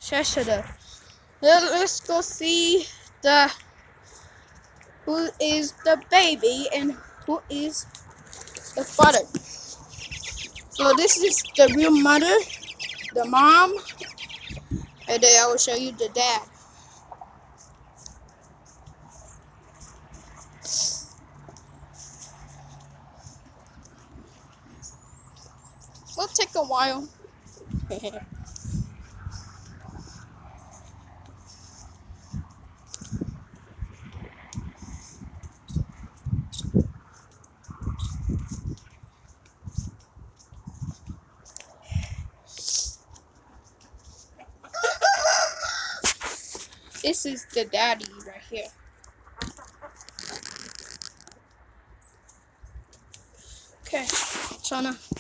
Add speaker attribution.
Speaker 1: Cheshire. Let's go see who is the baby and who is the father. So this is the real mother, the mom, and then I will show you the dad. Will take a while. This is the daddy right here. Okay, Chana.